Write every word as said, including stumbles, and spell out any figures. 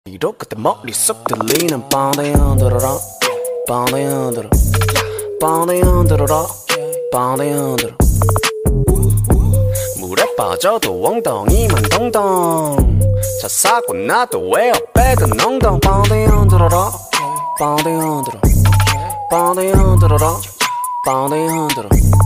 이로 그때 머릿속 들리는 빵댕이 흔들어라 빵댕이 흔들어 빵댕이 흔들어라 빵댕이 흔들어 물에 빠져도 엉덩이만 덩덩 차 사고 나도 에어백은 엉덩 빵댕이 흔들어라 빵댕이 흔들어 빵댕이 흔들어라 빵댕이 흔들어